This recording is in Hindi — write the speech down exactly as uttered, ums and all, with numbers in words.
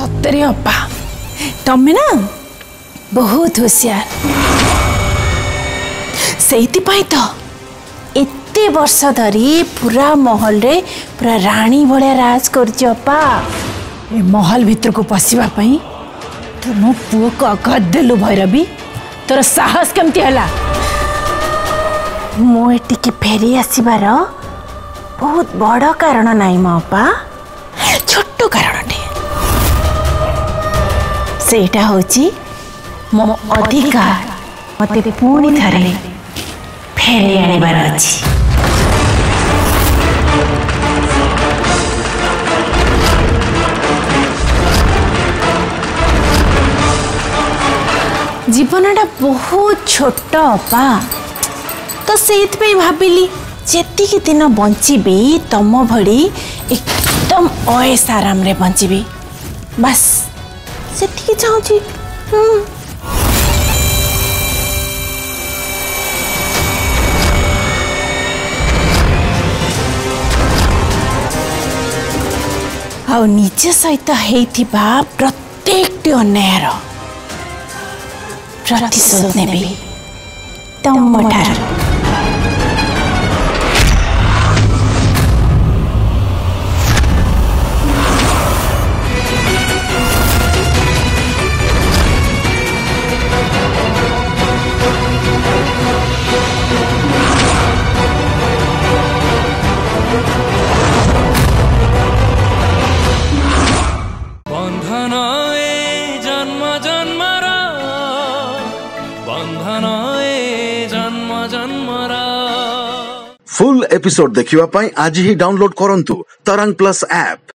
सतरे अप्पा तमें ना बहुत होशियार से तो एते वर्ष धरी पूरा महल रे पूरा रानी भलिया राज करपा ए महल भितर को पशिबा पई तो मो पुओ को अगद देलु भैरवी तोर साहस केमती हला मो एटिके फेरी आसीबार बहुत बड़ कारण नाई मो अपा छोट कारण सेटा होची मो अधिकार मते पुणी थरे फेरी आनिबार अछि। जीवनटा बहुत छोट अपा तो से भाविली जेतिकी दिन बंचीबी तम भड़ी एकदम ऐश आराम रे बंचीबी बस सेतिकी चाहूची। आ निज सहित हेइथिबा प्रत्येक अन्यायर प्रतिशोध नेबी तम ठार। फुल एपिसोड देखिवा पाई आज ही डाउनलोड करंतु तरंग प्लस ऐप।